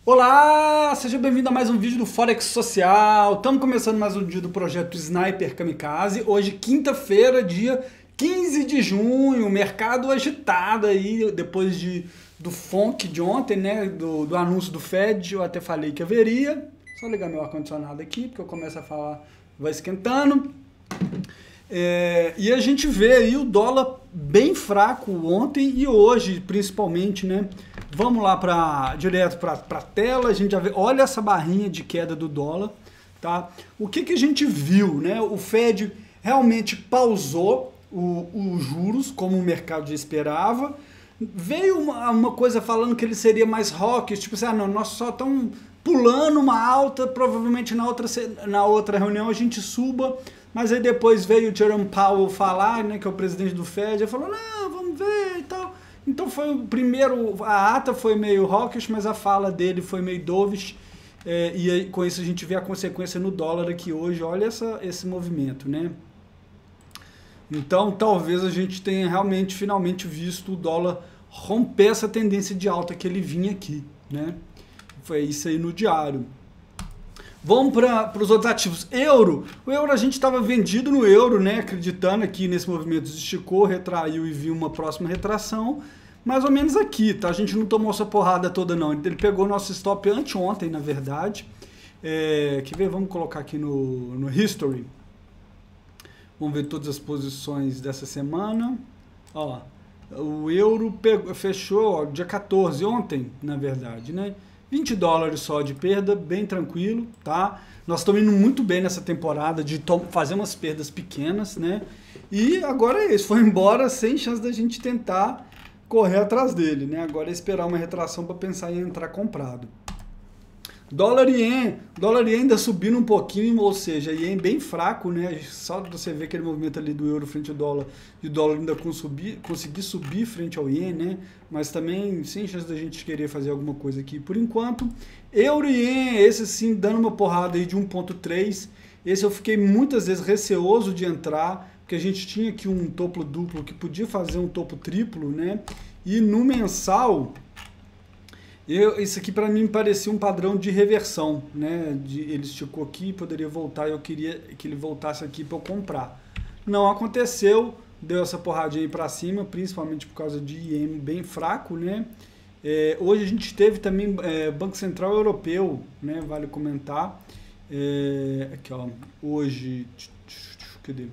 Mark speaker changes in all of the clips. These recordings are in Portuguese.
Speaker 1: Olá, seja bem-vindo a mais um vídeo do Forex Social. Estamos começando mais um dia do projeto Sniper Kamikaze. Hoje, quinta-feira, dia 15 de junho, mercado agitado aí, depois do FONC de ontem, né, do anúncio do Fed, eu até falei que haveria. Só ligar meu ar-condicionado aqui, porque eu começo a falar, vai esquentando. E a gente vê aí o dólar bem fraco ontem e hoje, principalmente, né? Vamos lá direto para a tela, a gente já vê, olha essa barrinha de queda do dólar, tá? O que a gente viu, né? O Fed realmente pausou os juros, como o mercado já esperava. Veio uma coisa falando que ele seria mais hawkish, tipo assim, não, nós só estamos pulando uma alta, provavelmente na outra reunião a gente suba, mas aí depois veio o Jerome Powell falar, né, que é o presidente do Fed, ele falou, não, vamos ver e tal. Então foi o primeiro, a ata foi meio hawkish, mas a fala dele foi meio dovish, e aí, com isso a gente vê a consequência no dólar aqui hoje, olha esse movimento, né? Então talvez a gente tenha realmente, finalmente visto o dólar romper essa tendência de alta que ele vinha aqui, né? Foi isso aí no diário. Vamos para os outros ativos. O euro a gente estava vendido no euro, né? Acreditando aqui nesse movimento, esticou, retraiu e viu uma próxima retração. Mais ou menos aqui, tá? A gente não tomou essa porrada toda, não. Ele pegou nosso stop anteontem, na verdade. Quer ver? Vamos colocar aqui no History. Vamos ver todas as posições dessa semana. Ó, o euro fechou ó, dia 14, ontem, na verdade, né? 20 dólares só de perda, bem tranquilo, tá? Nós estamos indo muito bem nessa temporada de fazer umas perdas pequenas, né? E agora é isso, foi embora sem chance da gente tentar correr atrás dele, né? Agora é esperar uma retração para pensar em entrar comprado. Dólar e ien ainda subindo um pouquinho, ou seja, ien bem fraco, né? Só você ver aquele movimento ali do euro frente ao dólar, e o dólar ainda conseguir subir frente ao ien, né? Mas também sem chance da gente querer fazer alguma coisa aqui por enquanto. Euro e ien, esse sim, dando uma porrada aí de 1.3. Esse eu fiquei muitas vezes receoso de entrar, porque a gente tinha aqui um topo duplo que podia fazer um topo triplo, né? E no mensal... isso aqui para mim parecia um padrão de reversão, né? Ele esticou aqui, poderia voltar, eu queria que ele voltasse aqui para eu comprar. Não aconteceu, deu essa porradinha aí para cima, principalmente por causa de ien bem fraco, né? Hoje a gente teve também Banco Central Europeu, né? Vale comentar. Aqui ó, hoje, cadê?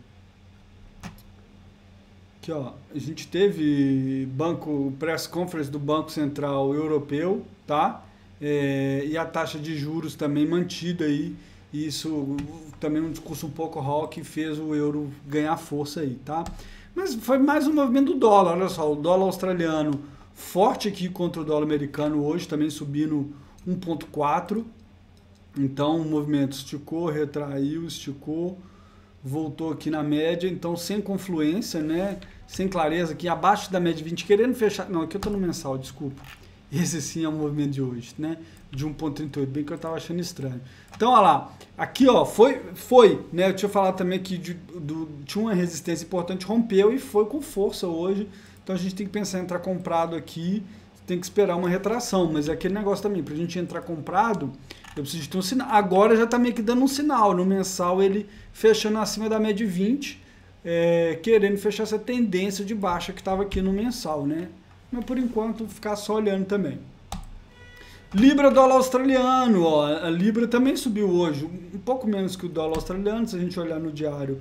Speaker 1: Aqui, ó, a gente teve press conference do Banco Central Europeu, tá? E a taxa de juros também mantida aí. E isso também um discurso um pouco hawk fez o euro ganhar força aí, tá? Mas foi mais um movimento do dólar, olha só, o dólar australiano forte aqui contra o dólar americano hoje, também subindo 1.4. Então o movimento esticou, retraiu, esticou, voltou aqui na média, então sem confluência, né? Sem clareza, aqui abaixo da média 20, querendo fechar... Não, aqui eu estou no mensal, desculpa. Esse sim é o movimento de hoje, né? De 1.38, bem que eu estava achando estranho. Então, olha lá, aqui ó, foi, né? Eu tinha falado também que tinha uma resistência importante, rompeu e foi com força hoje. Então a gente tem que pensar em entrar comprado aqui, tem que esperar uma retração, mas é aquele negócio também, para a gente entrar comprado, eu preciso de ter um sinal. Agora já está meio que dando um sinal, no mensal ele fechando acima da média 20, querendo fechar essa tendência de baixa que estava aqui no mensal, né? Mas por enquanto ficar só olhando também. Libra, dólar australiano, ó, a Libra também subiu hoje, um pouco menos que o dólar australiano, se a gente olhar no diário,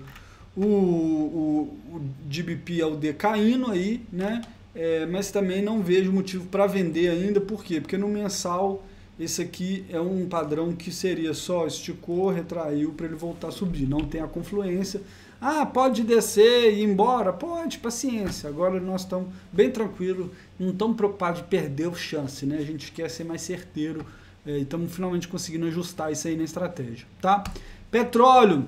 Speaker 1: o GBP AUD caindo aí, né? Mas também não vejo motivo para vender ainda, por quê? Porque no mensal esse aqui é um padrão que seria só esticou, retraiu para ele voltar a subir, não tem a confluência. Ah, pode descer e ir embora? Pode, paciência. Agora nós estamos bem tranquilos, não estamos preocupados de perder a chance, né? A gente quer ser mais certeiro e estamos finalmente conseguindo ajustar isso aí na estratégia, tá? Petróleo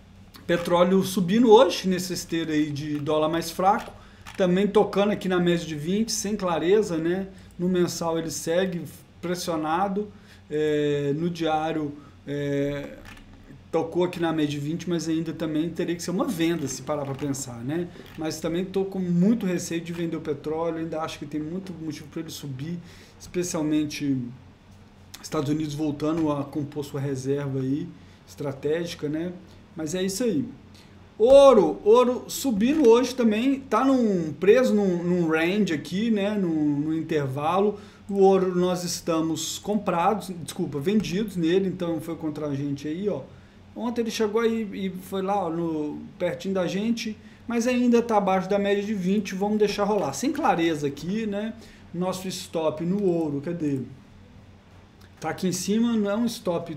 Speaker 1: subindo hoje, nesse esteiro aí de dólar mais fraco, também tocando aqui na média de 20, sem clareza, né? No mensal ele segue pressionado, no diário tocou aqui na média de 20, mas ainda também teria que ser uma venda, se parar para pensar, né? Mas também estou com muito receio de vender o petróleo, ainda acho que tem muito motivo para ele subir, especialmente Estados Unidos voltando a compor sua reserva aí, estratégica, né? Mas é isso aí. Ouro subindo hoje também, tá preso num range aqui, né? No intervalo. O ouro nós estamos vendidos nele, então foi contra a gente aí, ó. Ontem ele chegou aí e foi lá, ó, pertinho da gente, mas ainda está abaixo da média de 20, vamos deixar rolar. Sem clareza aqui, né? Nosso stop no ouro, cadê? Tá aqui em cima, não é um stop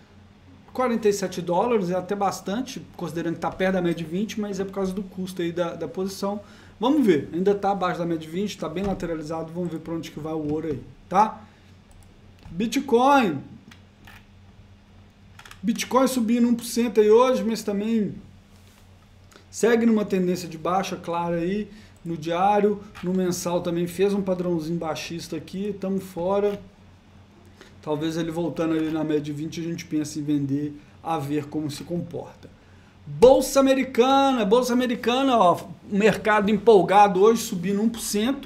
Speaker 1: $47, é até bastante, considerando que está perto da média de 20, mas é por causa do custo aí da posição. Vamos ver, ainda está abaixo da média de 20, está bem lateralizado, vamos ver para onde que vai o ouro aí, tá? Bitcoin subindo 1% aí hoje, mas também segue numa tendência de baixa clara aí, no diário, no mensal também fez um padrãozinho baixista aqui, estamos fora. Talvez ele voltando ali na média de 20 a gente pense em vender, a ver como se comporta. Bolsa Americana, ó, mercado empolgado hoje, subindo 1%,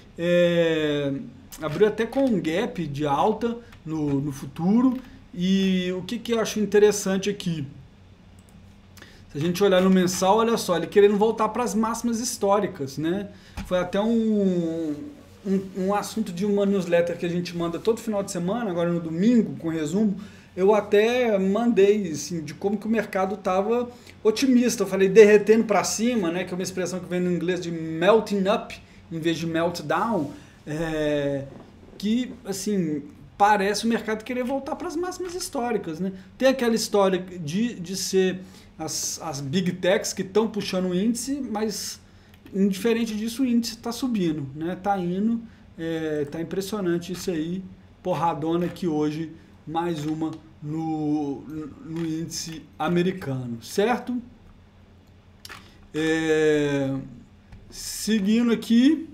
Speaker 1: abriu até com um gap de alta no futuro, e o que eu acho interessante aqui, se a gente olhar no mensal, olha só, ele querendo voltar para as máximas históricas, né? Foi até um assunto de uma newsletter que a gente manda todo final de semana, agora no domingo, com resumo. Eu até mandei, assim, de como que o mercado estava otimista. Eu falei derretendo para cima, né, que é uma expressão que vem no inglês de melting up, em vez de meltdown, que, assim, parece o mercado querer voltar para as máximas históricas, né? Tem aquela história de ser as big techs que estão puxando o índice, mas indiferente disso o índice está subindo, né? Tá indo, tá impressionante isso aí, porradona aqui hoje, mais uma no índice americano, certo? Seguindo aqui,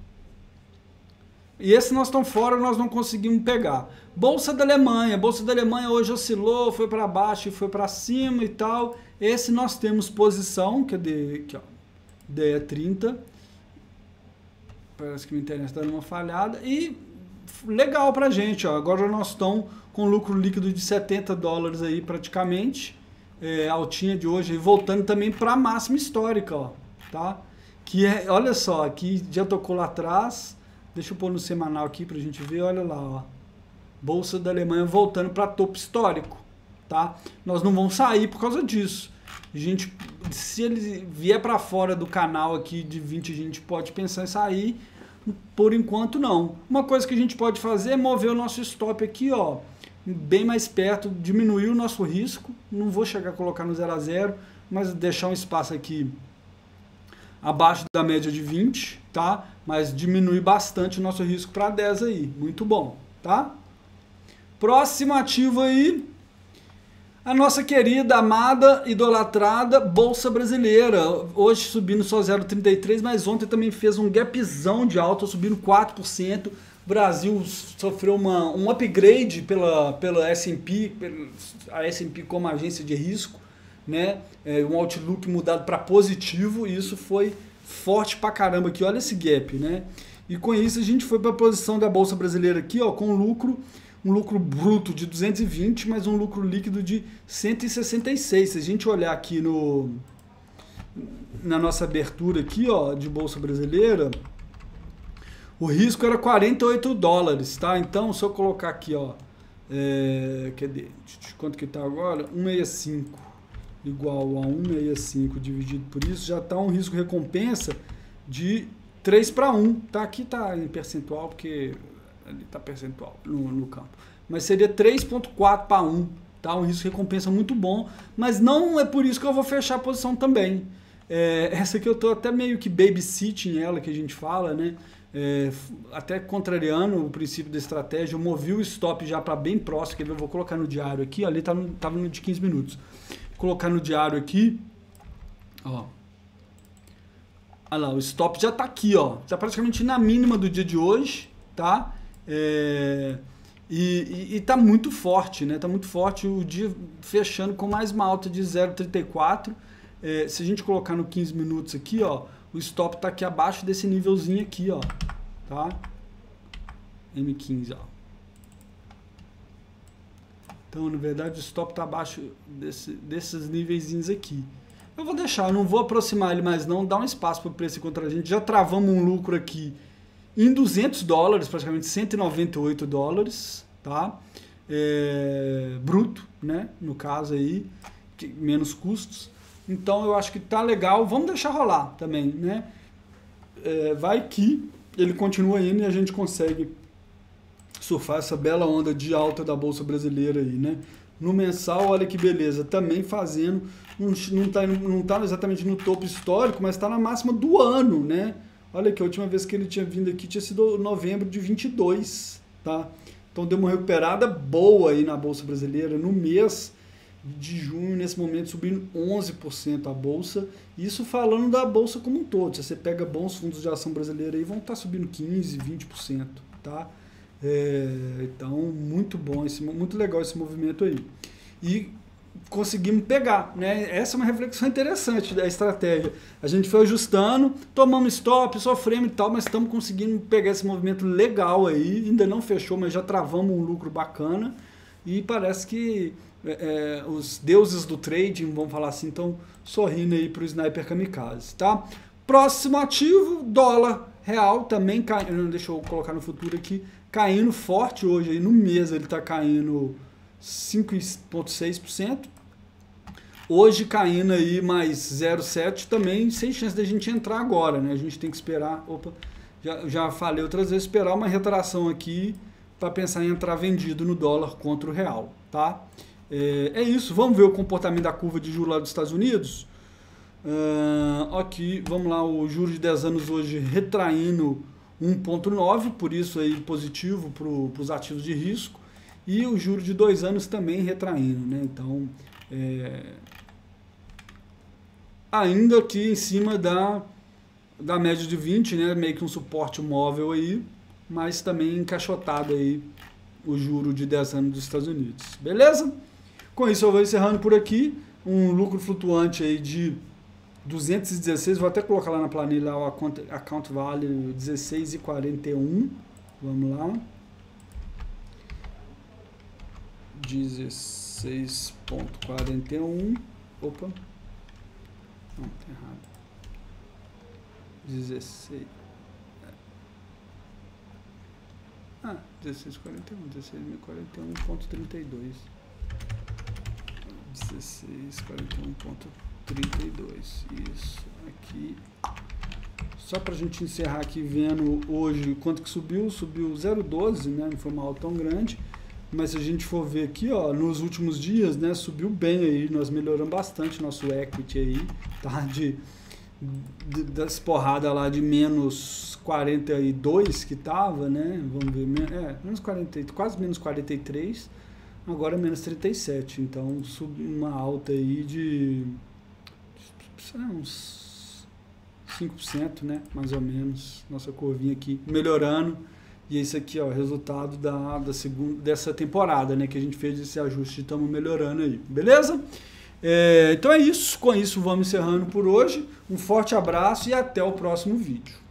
Speaker 1: e esse nós estamos fora, nós não conseguimos pegar. Bolsa da Alemanha hoje oscilou, foi para baixo e foi para cima e tal. Esse nós temos posição, cadê? Aqui, ó, DE30. Parece que minha internet está dando uma falhada. E legal pra gente, ó. Agora nós estamos com lucro líquido de $70 aí praticamente. Altinha de hoje, e voltando também para a máxima histórica, ó, tá? Que olha só, aqui já tocou lá atrás. Deixa eu pôr no semanal aqui pra gente ver, olha lá, ó. Bolsa da Alemanha voltando para topo histórico, tá? Nós não vamos sair por causa disso. Se ele vier para fora do canal aqui de 20, a gente pode pensar em sair. Por enquanto não. Uma coisa que a gente pode fazer é mover o nosso stop aqui, ó, bem mais perto, diminuir o nosso risco. Não vou chegar a colocar no 0 a 0, mas deixar um espaço aqui abaixo da média de 20, tá? Mas diminuir bastante o nosso risco para 10 aí. Muito bom, tá? Próximo ativo aí, a nossa querida, amada, idolatrada Bolsa Brasileira. Hoje subindo só 0,33, mas ontem também fez um gapzão de alta, subindo 4%. O Brasil sofreu um upgrade pela S&P, a S&P como agência de risco, né? Um outlook mudado para positivo, e isso foi forte pra caramba aqui. Olha esse gap, né? E com isso a gente foi para a posição da Bolsa Brasileira aqui, ó, com um lucro bruto de 220, mas um lucro líquido de 166. Se a gente olhar aqui na nossa abertura aqui, ó, de Bolsa Brasileira, o risco era $48, tá? Então, se eu colocar aqui, ó, cadê? Quanto que tá agora? 165 igual a 165 dividido por isso, já tá um risco recompensa de 3:1, tá? Aqui tá em percentual, porque ali está percentual no campo, mas seria 3,4:1, tá? Um risco recompensa muito bom, mas não é por isso que eu vou fechar a posição também. Essa aqui eu estou até meio que babysitting ela, que a gente fala, né? Até contrariando o princípio da estratégia, eu movi o stop já para bem próximo, que eu vou colocar no diário aqui, ali estava no de 15 minutos. Vou colocar no diário aqui, ó. Olha lá, o stop já está aqui, ó, está praticamente na mínima do dia de hoje, tá? E tá muito forte, né? Tá muito forte, o dia fechando com mais uma alta de 0,34. Se a gente colocar no 15 minutos aqui, ó, o stop tá aqui abaixo desse nívelzinho aqui, ó, tá? M15, ó. Então, na verdade, o stop está abaixo desses níveis aqui. Eu vou deixar, eu não vou aproximar ele mais não, dá um espaço para o preço contra a gente. Já travamos um lucro aqui em $200, praticamente $198, tá? Bruto, né? No caso aí, menos custos. Então, eu acho que tá legal. Vamos deixar rolar também, né? Vai que ele continua indo e a gente consegue surfar essa bela onda de alta da Bolsa Brasileira aí, né? No mensal, olha que beleza, também fazendo, não tá exatamente no topo histórico, mas está na máxima do ano, né? Olha que a última vez que ele tinha vindo aqui tinha sido novembro de 22, tá? Então deu uma recuperada boa aí na Bolsa Brasileira, no mês de junho, nesse momento, subindo 11% a Bolsa, isso falando da Bolsa como um todo. Se você pega bons fundos de ação brasileira aí, vão estar subindo 15%, 20%, tá? Então, muito bom, muito legal esse movimento aí. E conseguimos pegar, né? Essa é uma reflexão interessante da estratégia. A gente foi ajustando, tomamos stop, sofremos e tal, mas estamos conseguindo pegar esse movimento legal aí. Ainda não fechou, mas já travamos um lucro bacana. E parece que os deuses do trading, vamos falar assim, estão sorrindo aí para o Sniper Kamikaze, tá? Próximo ativo, dólar real, também caindo, deixa eu colocar no futuro aqui, caindo forte hoje, aí no mês ele está caindo 5,6%, hoje caindo aí mais 0,7%, também sem chance da gente entrar agora, né? A gente tem que esperar, já falei outras vezes, esperar uma retração aqui para pensar em entrar vendido no dólar contra o real, tá? É isso, vamos ver o comportamento da curva de juros lá dos Estados Unidos. Aqui, vamos lá, o juro de 10 anos hoje retraindo 1,9, por isso aí positivo para os ativos de risco, e o juro de 2 anos também retraindo, né? Então, ainda aqui em cima da média de 20, né? Meio que um suporte móvel aí, mas também encaixotado aí o juro de 10 anos dos Estados Unidos. Beleza? Com isso eu vou encerrando por aqui, um lucro flutuante aí de 216, vou até colocar lá na planilha o account value 16,41, vamos lá, 16,41, opa, não, tá errado, 16, 16,41.32, 16,41.32, isso, aqui, só para a gente encerrar aqui vendo hoje quanto que subiu 0,12, né, não foi uma alta tão grande, mas se a gente for ver aqui, ó, nos últimos dias, né, subiu bem aí, nós melhoramos bastante nosso equity aí, tá, das porradas lá de menos 42 que tava, né, vamos ver, menos 40, quase menos 43, agora menos 37, então subiu uma alta aí de uns 5%, né, mais ou menos, nossa curvinha aqui melhorando, e esse aqui, ó, resultado dessa temporada, né, que a gente fez esse ajuste, estamos melhorando aí, beleza? Então é isso, com isso vamos encerrando por hoje, um forte abraço e até o próximo vídeo.